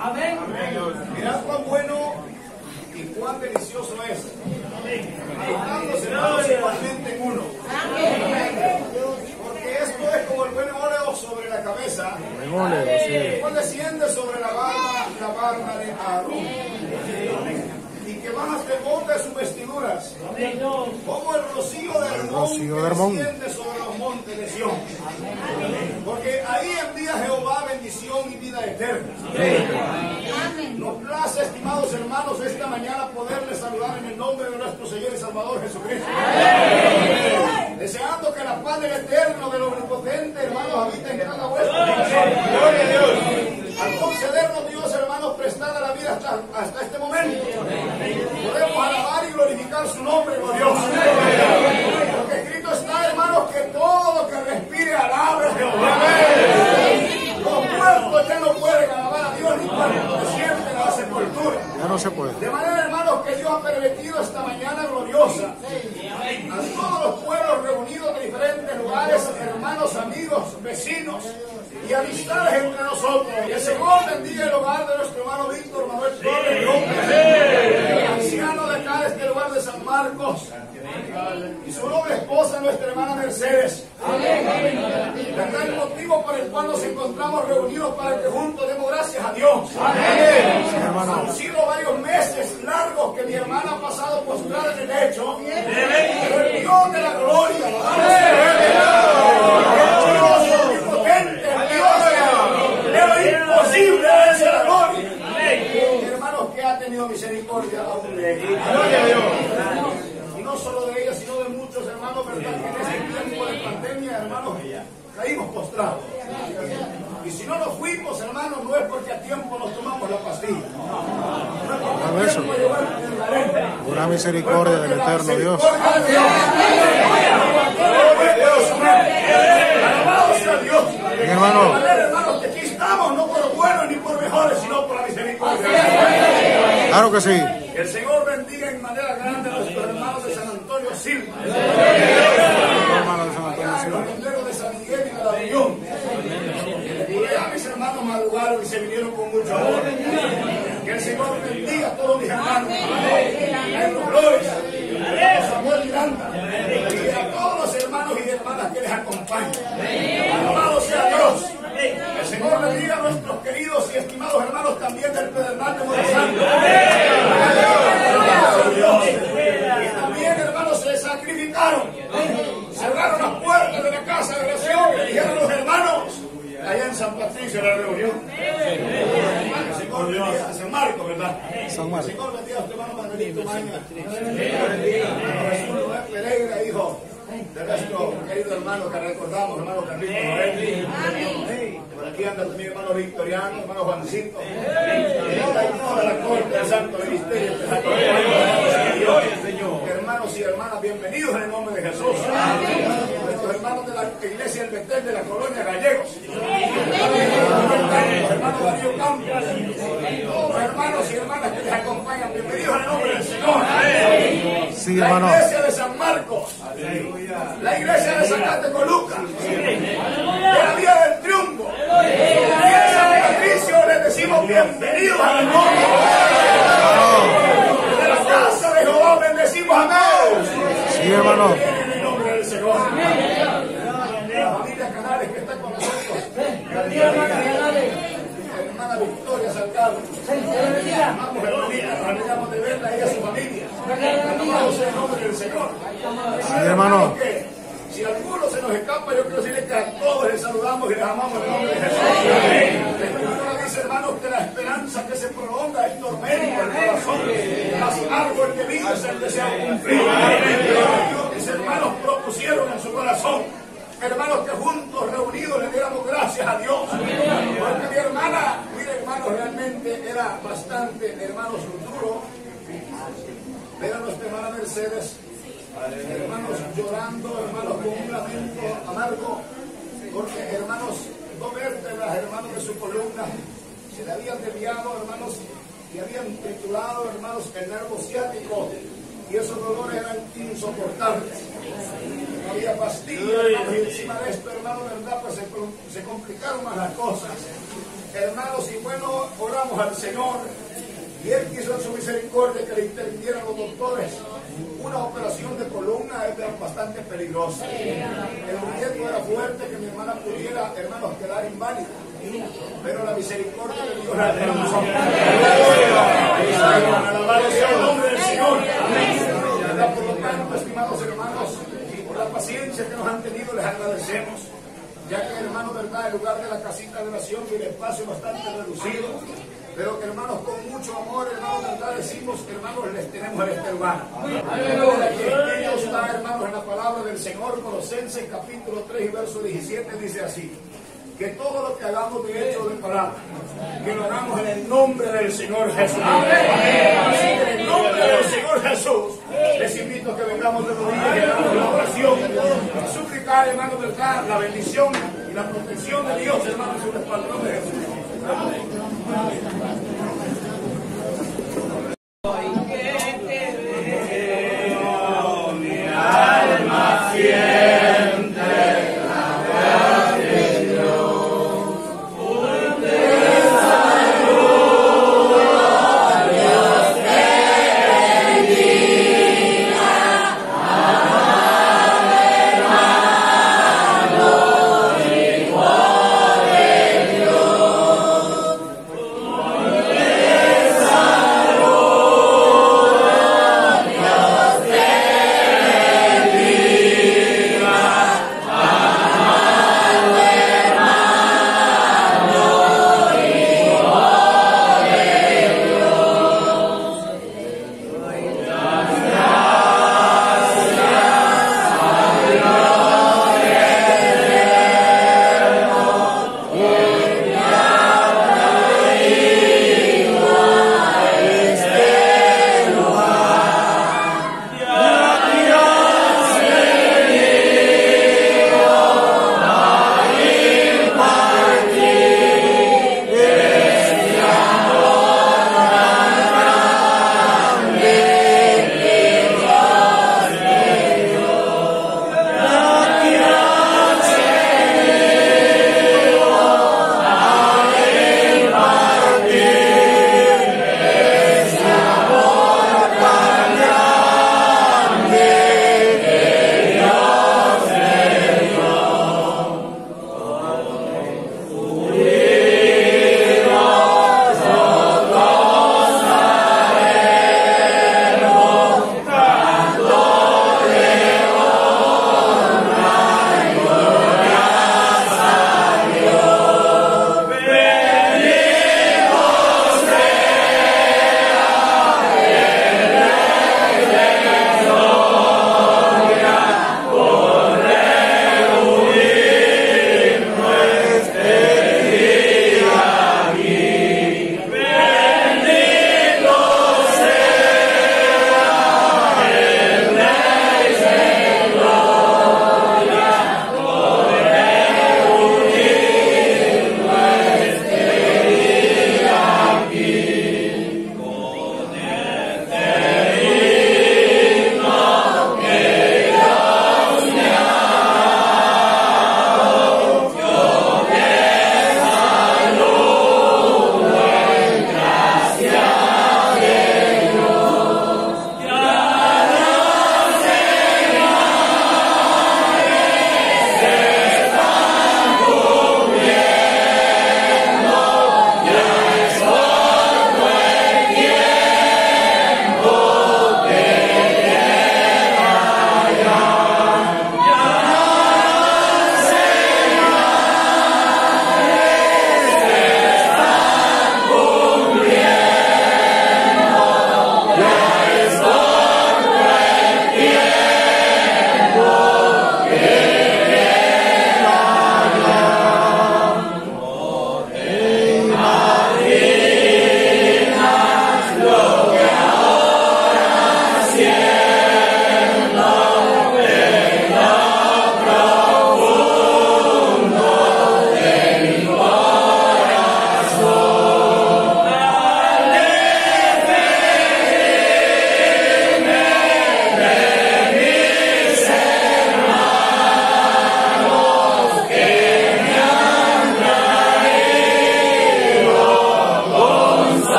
Amén. Mirad cuán bueno y cuán delicioso es. Juntándose hermanos igualmente en uno. Porque esto es como el buen óleo sobre la cabeza, el cual desciende sobre la barba de Aarón, y que baja hasta el monte de sus vestiduras, como el rocío de Hermón que desciende sobre los montes de Sión. Porque ahí envía Jehová bendición y vida eterna. Nos place, estimados hermanos, esta mañana poderles saludar en el nombre de nuestro Señor y Salvador Jesucristo. Deseando que la paz del Eterno, del Omnipotente, hermanos, habite en cada vuestra. Gloria a Dios. Al concedernos Dios, hermanos, prestada la vida hasta este momento, podemos alabar y glorificar su nombre, por Dios. Porque escrito está, hermanos, que todo lo que respire alabe a Jehová. Los muertos ya no pueden alabar a Dios ni cuando descienden a la sepultura. Ya no se puede. De manera, hermanos, que Dios ha permitido esta mañana gloriosa a todos los pueblos reunidos de diferentes lugares, hermanos, amigos, vecinos y amistades entre nosotros. Que el Señor bendiga el hogar de nuestro hermano Víctor Manuel Torres López, anciano de acá de este lugar de San Marcos, y su noble esposa, nuestra hermana Mercedes. ¿Verdad? El motivo por el cual nos encontramos reunidos para que juntos demos gracias a Dios. Han sido varios meses largos que mi hermana ha pasado postrada en el lecho, pero el Dios de la gloria, el Dios omnipotente, el Dios de lo imposible, es la gloria. Hermanos, que ha tenido misericordia aún de ella. Y no solo de ella, sino de muchos hermanos, ¿verdad? Que en este tiempo de pandemia, hermanos, caímos postrados. Y si no nos fuimos, hermanos, no es porque a tiempo nos tomamos la pastilla. No es porque a tiempo llevar una misericordia del eterno Dios. Alabado sea Dios. Hermano. Hermanos, que aquí estamos, no por buenos ni por mejores, sino por la misericordia. Claro que sí. Que el Señor bendiga en manera grande a nuestros hermanos de San Antonio Silva. Los de San Miguel y de la Unión. Por allá mis hermanos madrugaron y se vinieron con mucho amor. Que el Señor bendiga a todos mis hermanos. A los Flores, a Samuel Miranda y a todos los hermanos y hermanas que les acompañan. Alabado sea Dios. El Señor bendiga a nuestros queridos y estimados hermanos también del Pedernal de Morazán. Y también, hermanos, se sacrificaron. Cerraron las puertas de la casa de oración que dijeron los hermanos allá en San Patricio, la reunión. El Señor bendiga a San Marcos, ¿verdad? San Marcos. El Señor bendiga a tu hermano Manuelito Maña. A Jesús Noel Pereira, hijo de nuestro querido hermano que recordamos, hermano Carlito Noel. Por aquí anda también hermano Victoriano, hermano Juancito. Toda la corte del Santo Ministerio. Hermanos y hermanas, bienvenidos en el nombre de Jesús. Nuestros hermanos de la iglesia del Betel de la colonia Gallegos. Los hermanos Darío Campos. Todos los hermanos y hermanas que les acompañan, bienvenidos en el nombre del Señor. Sí, La hermano. iglesia de San Marcos. La iglesia de Zacatecoluca. De la Vía del Triunfo. Y en San Patricio les decimos bienvenidos al nombre de la casa de Jehová. Bendecimos amén. Sí, hermano. En el nombre del Señor. La familia Canales que está con nosotros. La hermana Victoria Salgado. Amamos hermanita, nos alegramos de verla y a su familia. Alabado sea el nombre del Señor. Sí, hermano. Si alguno se nos escapa, yo quiero decirle que a todos les saludamos y les amamos en el nombre de Jesús. La Escritura dice, hermanos, que la esperanza que se prolonga es tormenta el corazón. Más árbol que vino es el deseo cumplido. Mis hermanos propusieron en su corazón, hermanos, que juntos, reunidos, le diéramos gracias a Dios. Porque mi hermana, mire hermanos, realmente era bastante, hermanos, duro. Ver a nuestra hermana Mercedes, hermanos, llorando, hermanos, con un lamento amargo, porque hermanos, dos vértebras, hermanos, de su columna se le habían desviado, hermanos, y habían triturado, hermanos, el nervo ciático, y esos dolores eran insoportables. No había pastillas, hermanos, y encima de esto, hermanos, verdad, pues se complicaron más las cosas. hermanos, y bueno, oramos al Señor. Y Él quiso en su misericordia que le intervinieran los doctores. Una operación de columna es bastante peligrosa. El riesgo era fuerte que mi hermana pudiera, hermanos, quedar inválida. Pero la misericordia de Dios la alcanzó. Alabado sea el nombre del Señor. Por lo tanto, estimados hermanos, por la paciencia que nos han tenido, les agradecemos. Ya que, hermanos, verdad, el lugar de la casita de oración y el espacio bastante reducido. Pero que, hermanos, con mucho amor, hermanos, verdad, decimos, hermanos, les tenemos en este lugar. Aleluya. Está, hermanos, en la palabra del Señor, Colosenses capítulo 3 y verso 17, dice así: que todo lo que hagamos de hecho de palabra, que lo hagamos en el nombre del Señor Jesús. Así que en el nombre del Señor Jesús, les invito a que vengamos de rodillas y hagamos la oración, a suplicar, hermanos, verdad, la bendición y la protección de Dios, hermanos, sobre el patrón de Jesús. Dios.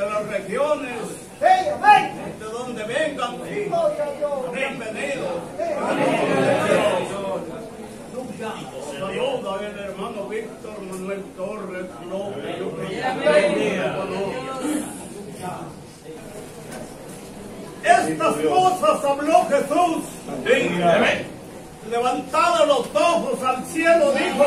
de las regiones, de donde vengan, bienvenidos. Saluda el hermano Víctor Manuel Torres López. Estas cosas habló Jesús. Levantados los ojos al cielo, dijo: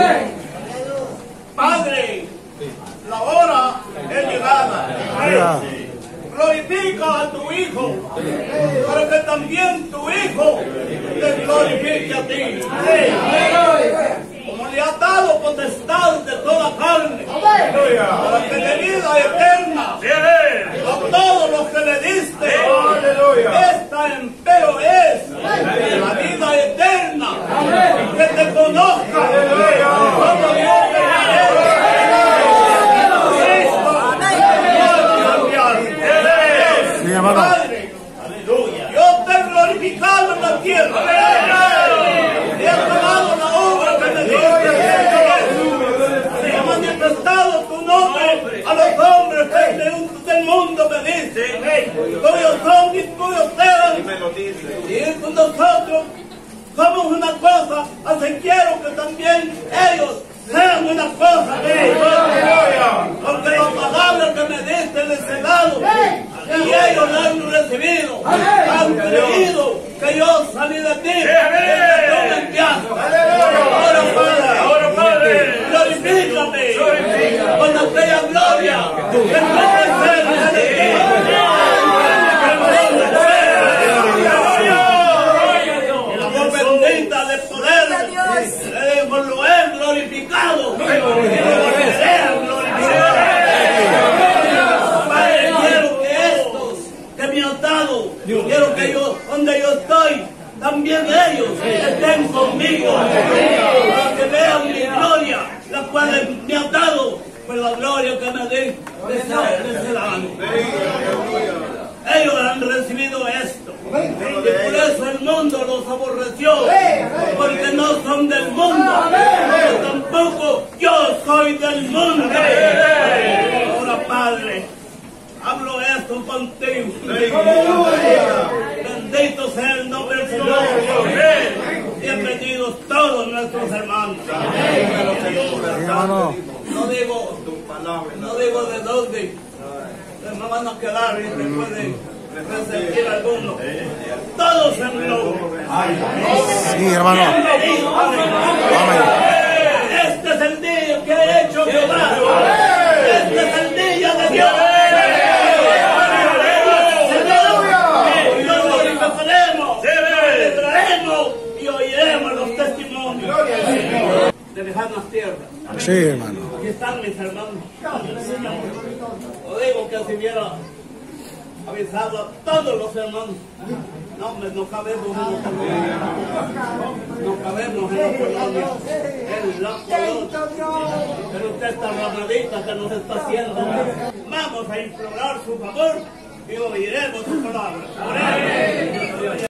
Padre, la hora es llegada. Glorifica a tu Hijo, para que también tu Hijo te glorifique a ti. Como le ha dado potestad de toda carne, para que de vida eterna a todos los que le diste, esta empero es la vida eterna, que te conozca como Dios Padre, yo te he glorificado en la tierra, he acabado la obra que me diste, he manifestado tu nombre a los hombres que del mundo me dicen, tuyos son y tuyos serán, y nosotros somos una cosa, así quiero que también ellos sean una cosa, porque la palabra que me diste les he dado, y ellos la han recibido, han creído que yo salí de ti, que tú me enviaste. Ahora Padre, glorifícame con aquella gloria que tú presentas de ti. Y la voz bendita de poder, lo he glorificado, y lo volveré a glorificar. Quiero que yo, donde yo estoy, también ellos estén conmigo, para que vean mi gloria, la cual me ha dado, pues la gloria que me dé de ser año. Ellos han recibido esto, y por eso el mundo los aborreció, porque no son del mundo, pero tampoco yo soy del mundo. Ahora, Padre, hablo esto contigo. Bendito sea el nombre del Señor. Bienvenidos todos nuestros hermanos. No digo de dónde me van a quedar y se puede resentir algunos. Todos en globo. Sí, hermano. Este es el día que ha hecho Jehová. Este es el día de Dios. Y oiremos los testimonios de lejanas tierras. Sí, hermano. Aquí están mis hermanos. Lo digo que si hubiera avisado a todos los hermanos, no cabemos en los colonias. No cabemos en los colonias. En la colonia. Pero usted esta ramadita que nos está haciendo. Vamos a implorar su favor y oiremos su palabra.